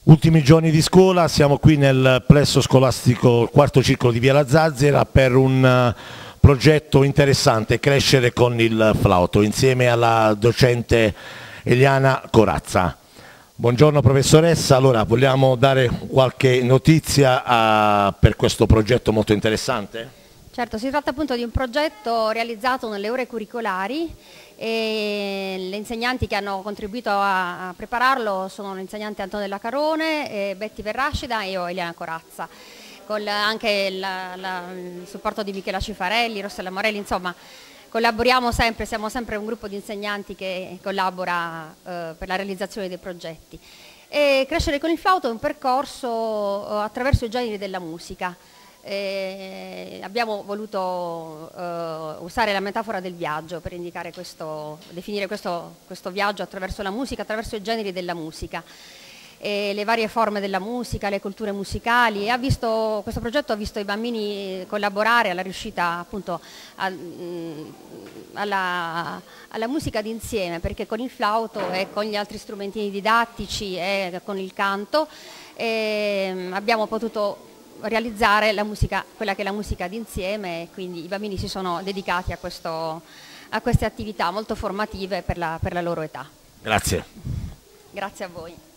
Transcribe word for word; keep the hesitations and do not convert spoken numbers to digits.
Ultimi giorni di scuola, siamo qui nel plesso scolastico, il quarto circolo di Via La Zazzera, per un uh, progetto interessante, Crescere con il flauto, insieme alla docente Eliana Corazza. Buongiorno professoressa, allora vogliamo dare qualche notizia uh, per questo progetto molto interessante? Certo, si tratta appunto di un progetto realizzato nelle ore curricolari e le insegnanti che hanno contribuito a, a prepararlo sono l'insegnante Antonella Carone, eh, Betty Verrascida e io Eliana Corazza, con anche la, la, il supporto di Michela Cifarelli, Rossella Morelli, insomma collaboriamo sempre, siamo sempre un gruppo di insegnanti che collabora eh, per la realizzazione dei progetti. E Crescere con il flauto è un percorso eh, attraverso i generi della musica. Eh, abbiamo voluto eh, usare la metafora del viaggio per indicare questo, definire questo, questo viaggio attraverso la musica, attraverso i generi della musica, e le varie forme della musica, le culture musicali. E ha visto, questo progetto ha visto i bambini collaborare alla riuscita appunto a, mh, alla, alla musica d'insieme, perché con il flauto e con gli altri strumentini didattici e con il canto eh, abbiamo potuto realizzare la musica, quella che è la musica d'insieme, e quindi i bambini si sono dedicati a, questo, a queste attività molto formative per la, per la loro età. Grazie. Grazie a voi.